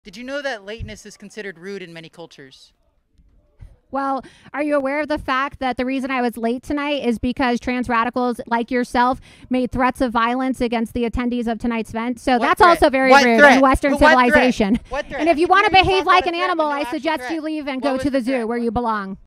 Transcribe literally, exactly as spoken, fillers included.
Did you know that lateness is considered rude in many cultures? Well, are you aware of the fact that the reason I was late tonight is because trans radicals like yourself made threats of violence against the attendees of tonight's event? So What that's threat? also very What rude threat? in Western What threat? civilization. What threat? And if you I want to keep hearing you behave talk like about an a threat, animal, but no I actual suggest threat. you leave and What go was to the the zoo threat? where you belong.